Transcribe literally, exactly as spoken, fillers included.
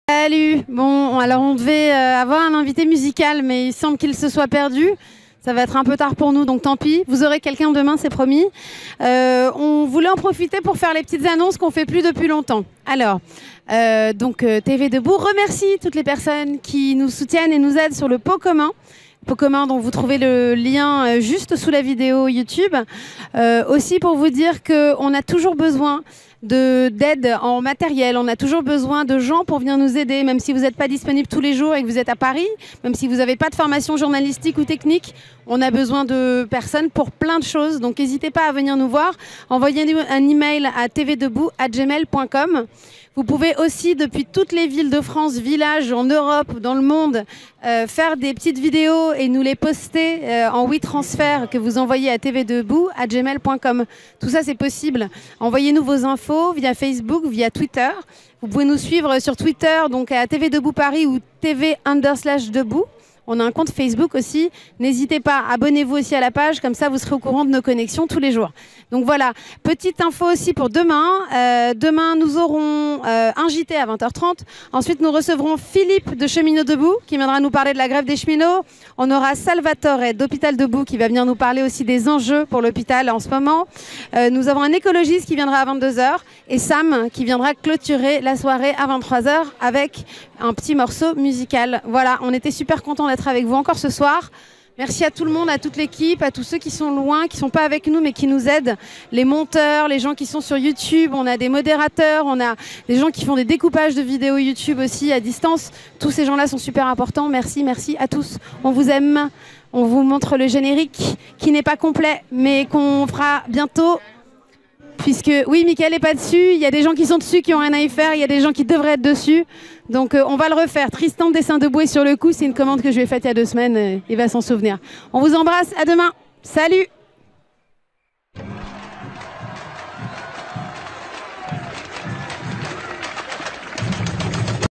Salut. Bon, alors on devait euh, avoir un invité musical, mais il semble qu'il se soit perdu. Ça va être un peu tard pour nous, donc tant pis. Vous aurez quelqu'un demain, c'est promis. Euh, on voulait en profiter pour faire les petites annonces qu'on fait plus depuis longtemps. Alors, euh, donc euh, T V Debout remercie toutes les personnes qui nous soutiennent et nous aident sur le pot commun. Pot commun dont vous trouvez le lien euh, juste sous la vidéo YouTube. Euh, aussi pour vous dire qu'on a toujours besoin d'aide en matériel. On a toujours besoin de gens pour venir nous aider, même si vous n'êtes pas disponible tous les jours et que vous êtes à Paris, même si vous n'avez pas de formation journalistique ou technique, on a besoin de personnes pour plein de choses. Donc n'hésitez pas à venir nous voir. Envoyez-nous un email à t v debout arobase gmail point com. Vous pouvez aussi, depuis toutes les villes de France, villages en Europe, dans le monde, euh, faire des petites vidéos et nous les poster euh, en WeTransfer que vous envoyez à t v debout arobase gmail point com. Tout ça, c'est possible. Envoyez-nous vos infos via Facebook, via Twitter. Vous pouvez nous suivre sur Twitter, donc à T V Debout Paris ou T V underslash debout. On a un compte Facebook aussi. N'hésitez pas, abonnez-vous aussi à la page, comme ça vous serez au courant de nos connexions tous les jours. Donc voilà, petite info aussi pour demain. Euh, demain, nous aurons euh, un J T à vingt heures trente. Ensuite, nous recevrons Philippe de Cheminots Debout qui viendra nous parler de la grève des cheminots. On aura Salvatore d'Hôpital Debout qui va venir nous parler aussi des enjeux pour l'hôpital en ce moment. Euh, nous avons un écologiste qui viendra à vingt-deux heures et Sam qui viendra clôturer la soirée à vingt-trois heures avec un petit morceau musical. Voilà, on était super contents d'être avec vous encore ce soir. Merci à tout le monde, à toute l'équipe, à tous ceux qui sont loin, qui ne sont pas avec nous mais qui nous aident. Les monteurs, les gens qui sont sur YouTube, on a des modérateurs, on a des gens qui font des découpages de vidéos YouTube aussi à distance. Tous ces gens-là sont super importants. Merci, merci à tous. On vous aime. On vous montre le générique qui n'est pas complet mais qu'on fera bientôt. Puisque, oui, Mickaël n'est pas dessus, il y a des gens qui sont dessus qui n'ont rien à y faire, il y a des gens qui devraient être dessus. Donc euh, on va le refaire. Tristan Dessin debout est sur le coup, c'est une commande que je lui ai faite il y a deux semaines, euh, il va s'en souvenir. On vous embrasse, à demain. Salut!